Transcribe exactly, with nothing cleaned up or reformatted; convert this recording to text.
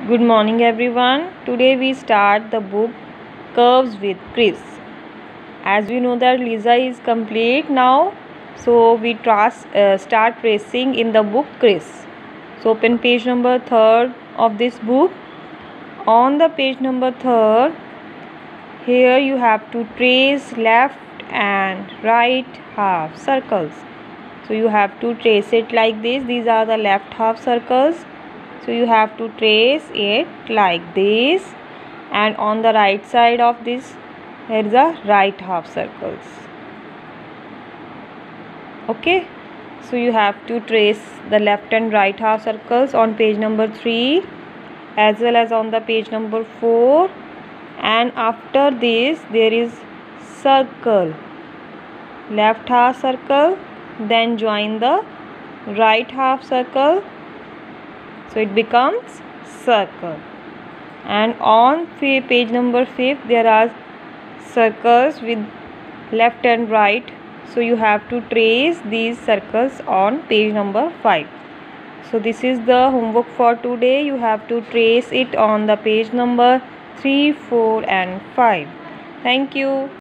Good morning everyone. Today we start the book Curves with Chris. As we know that Lisa is complete now, so we trust, uh, start tracing in the book Chris. So open page number third of this book. On the page number third, here you have to trace left and right half circles. So you have to trace it like this. These are the left half circles. So you have to trace it like this, and on the right side of this here is the right half circles. Okay, so you have to trace the left and right half circles on page number three as well as on the page number four, and after this there is circle, left half circle, then join the right half circle, so it becomes circle. And on page number fifth there are circles with left and right, so you have to trace these circles on page number five. So this is the homework for today. You have to trace it on the page number three, four and five. Thank you.